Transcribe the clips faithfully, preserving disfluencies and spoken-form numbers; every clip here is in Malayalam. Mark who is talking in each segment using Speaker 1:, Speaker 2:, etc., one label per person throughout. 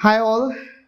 Speaker 1: Hi all.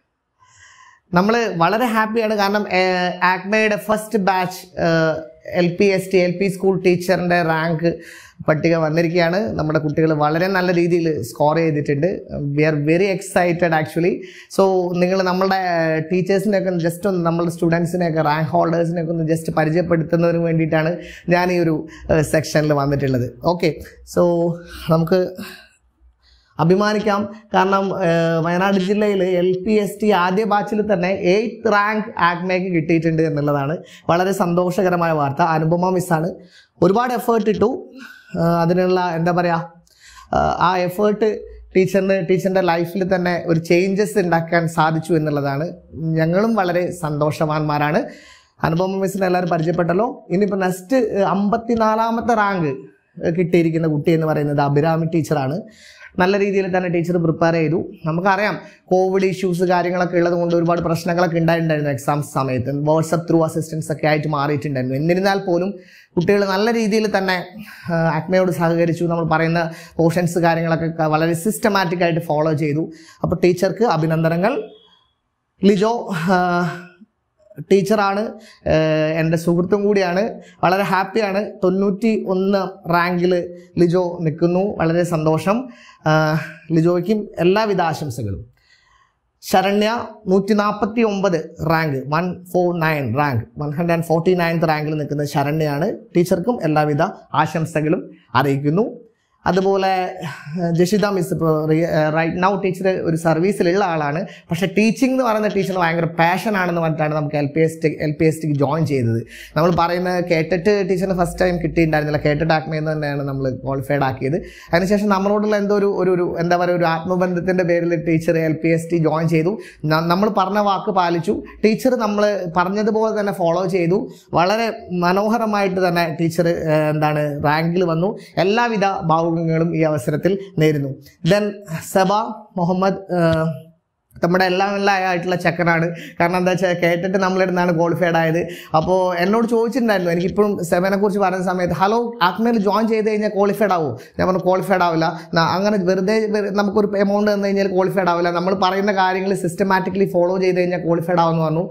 Speaker 1: നമ്മൾ വളരെ ഹാപ്പിയാണ് കാരണം ആക്മയുടെ first batch L P S T L P school ടീച്ചറിൻ്റെ റാങ്ക് പട്ടിക വന്നിരിക്കുകയാണ്. നമ്മുടെ കുട്ടികൾ വളരെ നല്ല രീതിയിൽ സ്കോർ ചെയ്തിട്ടുണ്ട്. We are very excited actually. So നിങ്ങൾ നമ്മളുടെ ടീച്ചേഴ്സിനെയൊക്കെ ജസ്റ്റ് ഒന്ന് നമ്മളുടെ സ്റ്റുഡൻസിനെയൊക്കെ റാങ്ക് ഹോൾഡേഴ്സിനെയൊക്കെ ഒന്ന് ജസ്റ്റ് പരിചയപ്പെടുത്തുന്നതിന് വേണ്ടിയിട്ടാണ് ഞാൻ ഈ ഒരു സെക്ഷനിൽ വന്നിട്ടുള്ളത്. ഓക്കെ, സോ നമുക്ക് അഭിമാനിക്കാം. കാരണം വയനാട് ജില്ലയിൽ എൽ പി എസ് ടി ആദ്യ ബാച്ചിൽ തന്നെ എയ്ത്ത് റാങ്ക് ആക്മേക്ക് കിട്ടിയിട്ടുണ്ട് എന്നുള്ളതാണ് വളരെ സന്തോഷകരമായ വാർത്ത. അനുപമ മിസ്സാണ് ഒരുപാട് എഫേർട്ട് ഇട്ടു. അതിനുള്ള എന്താ പറയുക, ആ എഫേർട്ട് ടീച്ചറിന് ടീച്ചറിൻ്റെ ലൈഫിൽ തന്നെ ഒരു ചേഞ്ചസ് ഉണ്ടാക്കാൻ സാധിച്ചു എന്നുള്ളതാണ്. ഞങ്ങളും വളരെ സന്തോഷവാന്മാരാണ്. അനുപമ മിസ്സിനെ എല്ലാവരും പരിചയപ്പെട്ടല്ലോ. ഇനിയിപ്പോൾ നെക്സ്റ്റ് അമ്പത്തിനാലാമത്തെ റാങ്ക് കിട്ടിയിരിക്കുന്ന കുട്ടി എന്ന് പറയുന്നത് അഭിരാമി ടീച്ചറാണ്. നല്ല രീതിയിൽ തന്നെ ടീച്ചർ പ്രിപ്പയർ ചെയ്തു. നമുക്കറിയാം കോവിഡ് ഇഷ്യൂസ് കാര്യങ്ങളൊക്കെ ഉള്ളത് കൊണ്ട് ഒരുപാട് പ്രശ്നങ്ങളൊക്കെ ഉണ്ടായിട്ടുണ്ടായിരുന്നു എക്സാംസ് സമയത്ത്. വാട്സപ്പ് ത്രൂ അസിസ്റ്റൻസ് ഒക്കെ ആയിട്ട് മാറിയിട്ടുണ്ടായിരുന്നു. എന്നിരുന്നാൽ പോലും കുട്ടികൾ നല്ല രീതിയിൽ തന്നെ ആക്മയോട് സഹകരിച്ചു. നമ്മൾ പറയുന്ന പോർഷൻസ് കാര്യങ്ങളൊക്കെ വളരെ സിസ്റ്റമാറ്റിക് ആയിട്ട് ഫോളോ ചെയ്തു. അപ്പോൾ ടീച്ചർക്ക് അഭിനന്ദനങ്ങൾ. ലിജോ ടീച്ചറാണ്, എൻ്റെ സുഹൃത്തും കൂടിയാണ്. വളരെ ഹാപ്പിയാണ്. തൊണ്ണൂറ്റി ഒന്ന് റാങ്കിൽ ലിജോ നിൽക്കുന്നു. വളരെ സന്തോഷം. ലിജോയ്ക്കും എല്ലാവിധ ആശംസകളും. ശരണ്യ നൂറ്റി നാൽപ്പത്തി ഒമ്പത് rank one four nine rank one hundred and forty ninth റാങ്കിൽ നിൽക്കുന്ന ശരണ്യയാണ്. ടീച്ചർക്കും എല്ലാവിധ ആശംസകളും അറിയിക്കുന്നു. അതുപോലെ ജഷിത മിസ് ഇപ്പോൾ റൈറ്റ് നൗ ടീച്ചർ ഒരു സർവീസിലുള്ള ആളാണ്. പക്ഷേ ടീച്ചിങ് എന്ന് പറയുന്ന ടീച്ചറിന് ഭയങ്കര പാഷനാണെന്ന് പറഞ്ഞിട്ടാണ് നമുക്ക് L P S T L P S ടിക്ക് ജോയിൻ ചെയ്തത്. നമ്മൾ പറയുന്നത് കേട്ടിട്ട് ടീച്ചറിന് ഫസ്റ്റ് ടൈം കിട്ടിയിട്ടുണ്ടായിരുന്നില്ല. കേട്ടിട്ട് ആക്മയെന്ന് തന്നെയാണ് നമ്മൾ ക്വാളിഫൈഡ് ആക്കിയത്. അതിനുശേഷം നമ്മളോടുള്ള എന്തോ ഒരു ഒരു എന്താ പറയുക ഒരു ആത്മബന്ധത്തിൻ്റെ പേരിൽ teacher L P S T join ചെയ്തു. നമ്മൾ പറഞ്ഞ വാക്ക് പാലിച്ചു. ടീച്ചർ നമ്മൾ പറഞ്ഞതുപോലെ തന്നെ ഫോളോ ചെയ്തു. വളരെ മനോഹരമായിട്ട് തന്നെ ടീച്ചർ എന്താണ് റാങ്കിൽ വന്നു. എല്ലാവിധ ഭാവ ഈ അവസരത്തിൽ നേരുന്നു. ദെൻ സബ മുഹമ്മദ് നമ്മുടെ എല്ലാം എല്ലാം ആയിട്ടുള്ള ചെക്കനാണ്. കാരണം എന്താ വെച്ചാൽ കേട്ടിട്ട് നമ്മളിരുന്നാണ് ക്വാളിഫൈഡ് ആയത്. അപ്പോൾ എന്നോട് ചോദിച്ചിട്ടുണ്ടായിരുന്നു, എനിക്കിപ്പോഴും സെവനെ കുറിച്ച് പറയുന്ന സമയത്ത്, ഹലോ ആക്മയിൽ ജോയിൻ ചെയ്ത് കഴിഞ്ഞാൽ ക്വാളിഫൈഡ് ആവുമോ? ഞാൻ പറഞ്ഞു ക്വാളിഫൈഡ് ആവില്ല. അങ്ങനെ വെറുതെ നമുക്കൊരു എമൗണ്ട് തന്നു കഴിഞ്ഞാൽ ക്വാളിഫൈഡ് ആവില്ല. നമ്മൾ പറയുന്ന കാര്യങ്ങൾ സിസ്റ്റമാറ്റിക്കലി ഫോളോ ചെയ്ത് കഴിഞ്ഞാൽ ക്വാളിഫൈഡ് ആവുമെന്ന് പറഞ്ഞു.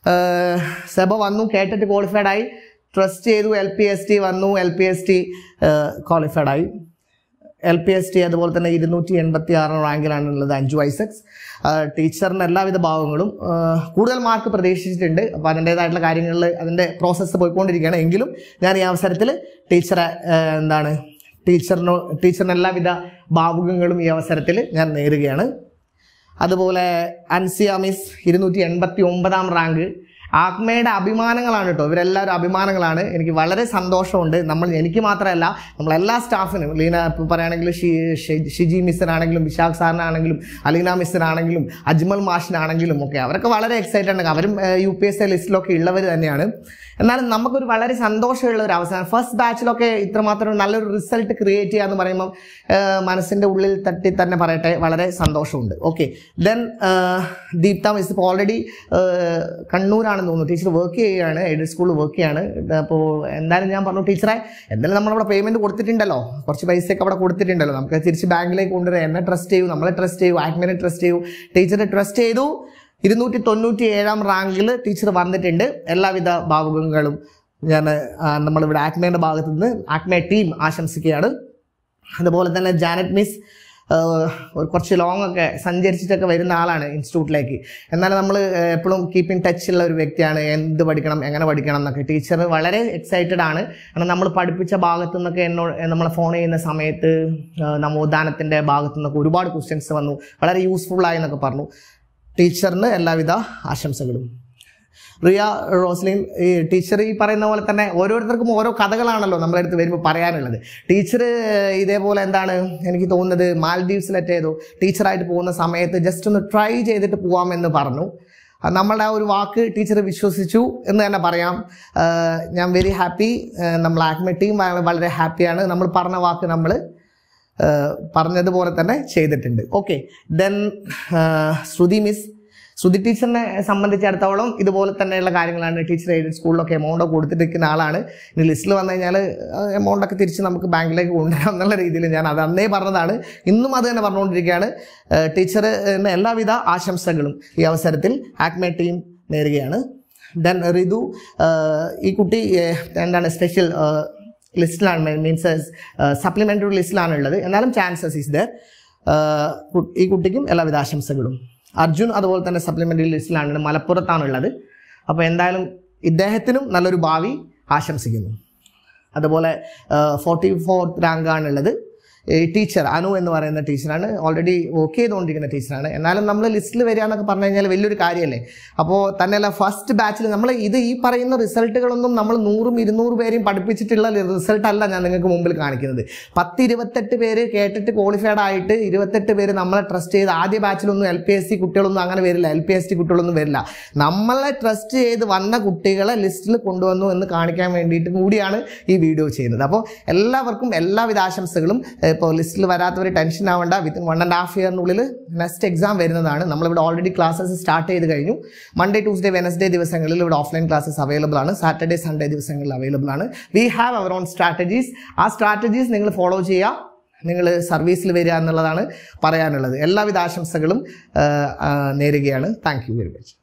Speaker 1: സെബ വന്നു, കേട്ടിട്ട് ക്വാളിഫൈഡ് ആയി. ട്രസ്റ്റ് ചെയ്തു, എൽ പി എസ് ടി വന്നു, L P S T qualified ആയി. എൽ പി എസ് ടി അതുപോലെ തന്നെ ഇരുന്നൂറ്റി എൺപത്തി ആറാം റാങ്കിലാണുള്ളത് അഞ്ജു ഐസക്സ്. ടീച്ചറിന് എല്ലാവിധ ഭാവങ്ങളും. കൂടുതൽ മാർക്ക് പ്രതീക്ഷിച്ചിട്ടുണ്ട്. അപ്പോൾ അതിൻ്റേതായിട്ടുള്ള കാര്യങ്ങളിൽ അതിൻ്റെ പ്രോസസ്സ് പോയിക്കൊണ്ടിരിക്കുകയാണ്. എങ്കിലും ഞാൻ ഈ അവസരത്തിൽ ടീച്ചറെ എന്താണ് ടീച്ചറിനോ ടീച്ചറിന് എല്ലാവിധ ഭാവുകങ്ങളും ഈ അവസരത്തിൽ ഞാൻ നേരുകയാണ്. അതുപോലെ അൻസിയ മിസ് ഇരുന്നൂറ്റി എൺപത്തി ഒമ്പതാം റാങ്ക്. ആക്മയുടെ അഭിമാനങ്ങളാണ് കേട്ടോ, ഇവരെല്ലാവരും അഭിമാനങ്ങളാണ്. എനിക്ക് വളരെ സന്തോഷമുണ്ട്. നമ്മൾ എനിക്ക് മാത്രമല്ല നമ്മളെല്ലാ സ്റ്റാഫിനും, ലീന ഇപ്പോൾ പറയുകയാണെങ്കിൽ ഷിജി മിസ്സിനാണെങ്കിലും വിശാഖ് സാറിനാണെങ്കിലും അലീന മിസ്സിനാണെങ്കിലും അജ്മൽ മാഷിനാണെങ്കിലും ഒക്കെ അവരൊക്കെ വളരെ എക്സൈറ്റഡ് ആണ്. അവരും യു പി എസ് എ ലിസ്റ്റിലൊക്കെ ഉള്ളവർ തന്നെയാണ്. എന്നാലും നമുക്കൊരു വളരെ സന്തോഷമുള്ള ഒരു അവസാനം ഫസ്റ്റ് ബാച്ചിലൊക്കെ ഇത്രമാത്രം നല്ലൊരു റിസൾട്ട് ക്രിയേറ്റ് ചെയ്യുക എന്ന് പറയുമ്പം മനസ്സിൻ്റെ ഉള്ളിൽ തട്ടി തന്നെ പറയട്ടെ, വളരെ സന്തോഷമുണ്ട്. ഓക്കെ, ദെൻ ദീപ്ത മിസ് ഇപ്പോൾ ഓൾറെഡി കണ്ണൂരാണ് തോന്നുന്നു ടീച്ചർ വർക്ക് ചെയ്യുകയാണ്, എയ്ഡഡ് സ്കൂളിൽ വർക്ക് ചെയ്യാണ്. അപ്പോൾ എന്തായാലും ഞാൻ പറഞ്ഞു ടീച്ചറെ എന്തായാലും നമ്മളവിടെ പേയ്മെൻറ്റ് കൊടുത്തിട്ടുണ്ടല്ലോ, കുറച്ച് പൈസയൊക്കെ അവിടെ കൊടുത്തിട്ടുണ്ടല്ലോ, നമുക്ക് തിരിച്ച് ബാങ്കിലേക്ക് കൊണ്ടുവരാം. എന്നെ ട്രസ്റ്റ് ചെയ്യൂ, നമ്മളെ ട്രസ്റ്റ് ചെയ്യൂ, ആക്മേനെ ട്രസ്റ്റ് ചെയ്യൂ. ടീച്ചറെ ട്രസ്റ്റ് ചെയ്തു. ഇരുന്നൂറ്റി തൊണ്ണൂറ്റി ഏഴാം റാങ്കിൽ ടീച്ചർ വന്നിട്ടുണ്ട്. എല്ലാവിധ ഭാവുകങ്ങളും ഞാൻ നമ്മളിവിടെ ആക്മേൻ്റെ ഭാഗത്തു നിന്ന് ആക്മേ ടീം ആശംസിക്കുകയാണ്. അതുപോലെ തന്നെ ജാനറ്റ് മിസ് കുറച്ച് ലോങ് ഒക്കെ സഞ്ചരിച്ചിട്ടൊക്കെ വരുന്ന ആളാണ് ഇൻസ്റ്റിറ്റ്യൂട്ടിലേക്ക്. എന്നാലും നമ്മൾ എപ്പോഴും കീപ്പ് ഇൻ ടച്ചുള്ള ഒരു വ്യക്തിയാണ്. എന്ത് പഠിക്കണം, എങ്ങനെ പഠിക്കണം എന്നൊക്കെ ടീച്ചർ വളരെ എക്സൈറ്റഡ് ആണ്. കാരണം നമ്മൾ പഠിപ്പിച്ച ഭാഗത്തു നിന്നൊക്കെ എന്നോട് നമ്മളെ ഫോൺ ചെയ്യുന്ന സമയത്ത് നവോത്ഥാനത്തിൻ്റെ ഭാഗത്തു നിന്നൊക്കെ ഒരുപാട് ക്വസ്റ്റ്യൻസ് വന്നു, വളരെ യൂസ്ഫുള്ളായി എന്നൊക്കെ പറഞ്ഞു. ടീച്ചറിന് എല്ലാവിധ ആശംസകളും. റിയ റോസ്ലിൻ ഈ ടീച്ചർ ഈ പറയുന്ന പോലെ തന്നെ ഓരോരുത്തർക്കും ഓരോ കഥകളാണല്ലോ നമ്മുടെ അടുത്ത് വരുമ്പോൾ പറയാനുള്ളത്. ടീച്ചർ ഇതേപോലെ എന്താണ് എനിക്ക് തോന്നുന്നത് മാൽഡീവ്സിലെറ്റ് ചെയ്തു ടീച്ചറായിട്ട് പോകുന്ന സമയത്ത് ജസ്റ്റ് ഒന്ന് ട്രൈ ചെയ്തിട്ട് പോകാമെന്ന് പറഞ്ഞു. നമ്മളുടെ ആ ഒരു വാക്ക് ടീച്ചർ വിശ്വസിച്ചു എന്ന് തന്നെ പറയാം. ഞാൻ വെരി ഹാപ്പി. നമ്മൾ ആക്മെ ടീം വളരെ ഹാപ്പിയാണ്. നമ്മൾ പറഞ്ഞ വാക്ക് നമ്മൾ പറഞ്ഞതുപോലെ തന്നെ ചെയ്തിട്ടുണ്ട്. Okay, then Shruthi miss Sudhi ടീച്ചറിനെ സംബന്ധിച്ചിടത്തോളം ഇതുപോലെ തന്നെയുള്ള കാര്യങ്ങളാണ്. ടീച്ചർ എയ്ഡഡ് സ്കൂളിലൊക്കെ എമൗണ്ട് കൊടുത്തിരിക്കുന്ന ആളാണ്. ഇനി ലിസ്റ്റിൽ വന്നു കഴിഞ്ഞാൽ എമൗണ്ടൊക്കെ തിരിച്ച് നമുക്ക് ബാങ്കിലേക്ക് കൊണ്ടുവരാം എന്നുള്ള രീതിയിൽ ഞാൻ അത് അന്നേ പറഞ്ഞതാണ്, ഇന്നും അത് തന്നെ പറഞ്ഞുകൊണ്ടിരിക്കുകയാണ്. ടീച്ചറിന് എല്ലാവിധ ആശംസകളും ഈ അവസരത്തിൽ ആക്മെ ടീം നേരുകയാണ്. ദെൻ റിതു, ഈ കുട്ടി എന്താണ് സ്പെഷ്യൽ ലിസ്റ്റിലാണ്, മീൻസ് സപ്ലിമെൻ്ററി ലിസ്റ്റിലാണ് ഉള്ളത്, എന്നാലും ചാൻസസ് ഈസ് ദർ. ഈ കുട്ടിക്കും എല്ലാവിധ ആശംസകളും. അർജുൻ അതുപോലെ തന്നെ സപ്ലിമെൻ്ററി ലിസ്റ്റിലാണ്, മലപ്പുറത്താണുള്ളത്. അപ്പോൾ എന്തായാലും ഇദ്ദേഹത്തിനും നല്ലൊരു ഭാവി ആശംസിക്കുന്നു. അതുപോലെ ഫോർട്ടി ഫോർത്ത് റാങ്കാണുള്ളത് ഈ ടീച്ചർ അനു എന്ന് പറയുന്ന ടീച്ചറാണ്. ഓൾറെഡി വർക്ക് ചെയ്തുകൊണ്ടിരിക്കുന്ന ടീച്ചറാണ്. എന്നാലും നമ്മൾ ലിസ്റ്റിൽ വരിക എന്നൊക്കെ പറഞ്ഞു കഴിഞ്ഞാൽ വലിയൊരു കാര്യമല്ലേ. അപ്പോൾ തന്നെയല്ല ഫസ്റ്റ് ബാച്ചിൽ നമ്മൾ ഇത് ഈ പറയുന്ന റിസൾട്ടുകളൊന്നും നമ്മൾ നൂറും ഇരുന്നൂറ് പേരെയും പഠിപ്പിച്ചിട്ടുള്ള റിസൾട്ടല്ല ഞാൻ നിങ്ങൾക്ക് മുമ്പിൽ കാണിക്കുന്നത്. പത്ത് ഇരുപത്തെട്ട് പേര് കേട്ടിട്ട് ക്വാളിഫൈഡ് ആയിട്ട് ഇരുപത്തെട്ട് പേര് നമ്മളെ ട്രസ്റ്റ് ചെയ്ത്, ആദ്യ ബാച്ചിലൊന്നും എൽ പി എസ് സി കുട്ടികളൊന്നും അങ്ങനെ വരില്ല, എൽ പി എസ് ടി കുട്ടികളൊന്നും വരില്ല. നമ്മളെ ട്രസ്റ്റ് ചെയ്ത് വന്ന കുട്ടികളെ ലിസ്റ്റിൽ കൊണ്ടുവന്നു എന്ന് കാണിക്കാൻ വേണ്ടിയിട്ട് കൂടിയാണ് ഈ വീഡിയോ ചെയ്യുന്നത്. അപ്പോൾ എല്ലാവർക്കും എല്ലാവിധ ആശംസകളും. ഇപ്പോൾ ലിസ്റ്റിൽ വരാത്തവർ ടെൻഷൻ ആവേണ്ട, വിത്തിൻ വൺ ആൻഡ് ഹാഫ് ഇയറിനുള്ളിൽ നെക്സ്റ്റ് എക്സാം വരുന്നതാണ്. നമ്മളിവിടെ ഓൾറെഡി ക്ലാസ്സസ് സ്റ്റാർട്ട് ചെയ്ത് കഴിഞ്ഞു. മൺഡേ ട്യൂസ്ഡേ വെനസ്ഡേ ദിവസങ്ങളിൽ ഇവിടെ ഓഫ്ലൈൻ ക്ലാസ്സസ് അവൈലബിൾ ആണ്. സാറ്റർഡേ സൺഡേ ദിവസങ്ങളിൽ അവൈലബിൾ ആണ്. We have our own strategies. ആ സ്ട്രാറ്റജീസ് നിങ്ങൾ ഫോളോ ചെയ്യുക, നിങ്ങൾ സർവീസിൽ വരിക എന്നുള്ളതാണ് പറയാനുള്ളത്. എല്ലാവിധ ആശംസകളും നേരുകയാണ്. Thank you very much.